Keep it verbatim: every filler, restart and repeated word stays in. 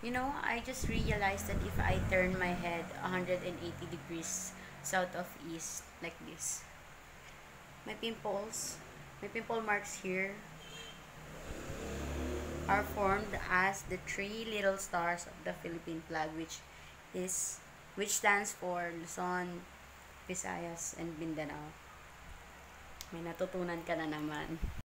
You know, I just realized that if I turn my head one hundred eighty degrees south of east, like this, my pimples, my pimple marks here are formed as the three little stars of the Philippine flag, which is which stands for Luzon, Visayas, and Mindanao. May natutunan ka na naman.